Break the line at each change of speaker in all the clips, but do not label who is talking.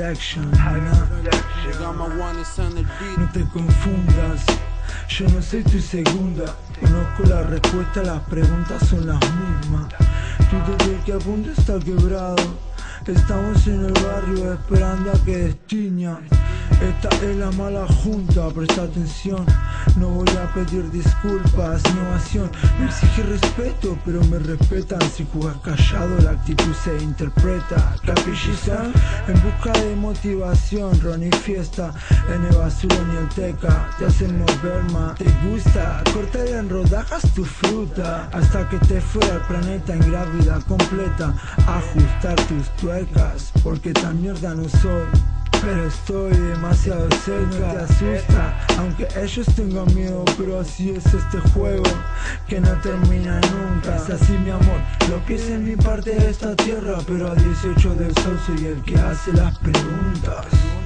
Production, no te confundas, yo no soy tu segunda. Conozco la respuesta, las preguntas son las mismas. Tú desde que a punto está quebrado. Estamos en el barrio esperando a que destiña. Esta es la mala junta, presta atención. No voy a pedir disculpas, innovación. Me exige respeto, pero me respetan. Si jugas callado, la actitud se interpreta. Capilliza, en busca de motivación. Ronnie fiesta, en el basuro ni el teca. Te hacen mover más, te gusta. Cortar en rodajas tu fruta, hasta que te fuera el planeta en gravedad completa. Ajustar tus tuercas, porque tan mierda no soy, pero estoy demasiado cerca. No te asusta, aunque ellos tengan miedo, pero así es este juego, que no termina nunca. Es así, mi amor, los pies en mi parte de esta tierra, pero a 18 del sol soy el que hace las preguntas.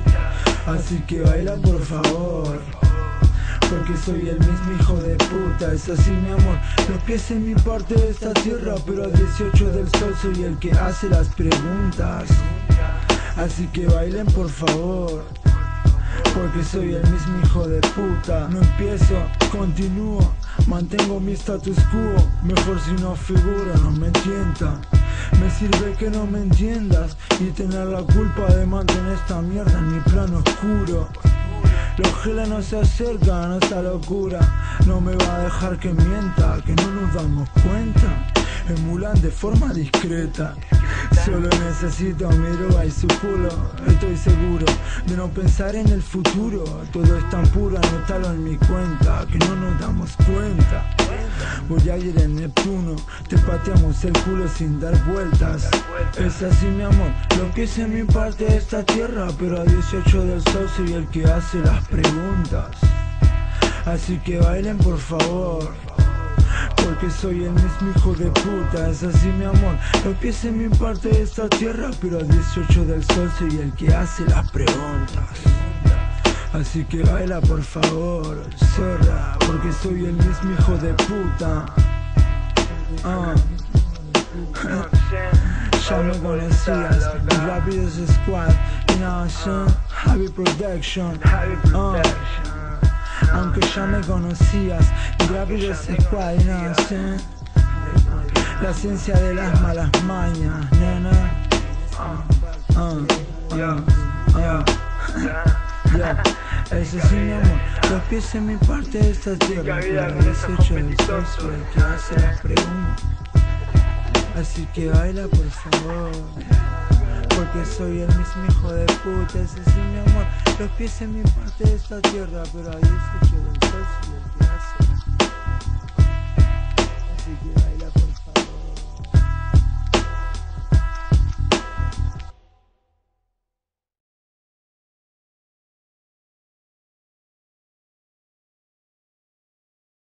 Así que baila por favor, porque soy el mismo hijo de puta. Es así, mi amor, los pies en mi parte de esta tierra, pero a 18 del sol soy el que hace las preguntas. Así que bailen por favor, porque soy el mismo hijo de puta. No empiezo, continúo, mantengo mi status quo. Mejor si no figuro, no me tienta. Me sirve que no me entiendas y tener la culpa de mantener esta mierda en mi plano oscuro. Los geles no se acercan a esta locura. No me va a dejar que mienta, que no nos damos cuenta. Emulan de forma discreta. Solo necesito mi droga y su culo. Estoy seguro de no pensar en el futuro. Todo es tan puro, anótalo en mi cuenta, que no nos damos cuenta. Voy a ir en Neptuno, te pateamos el culo sin dar vueltas. Es así, mi amor, los pies en mi parte de esta tierra, pero a 18 del sol soy el que hace las preguntas. Así que bailen por favor, porque soy el mismo hijo de puta. Es así, mi amor, los pies en mi parte de esta tierra, pero a 18 del sol soy el que hace las preguntas. Así que baila por favor, zorra, porque soy el mismo hijo de puta. Ya me conocías, Rápidos Squad, Nation, Heavy Production. Aunque ya me conocías, Rápidos Squad, Nation. La ciencia de las malas mañas, nena. Eso sí, mi amor, los pies en mi parte de esta tierra, pero a 18 del sol soy el que hace las preguntas. Así que baila por favor, porque soy el mismo hijo de puta. Ese sí, mi amor, los pies en mi parte de esta tierra, pero a 18 del sol.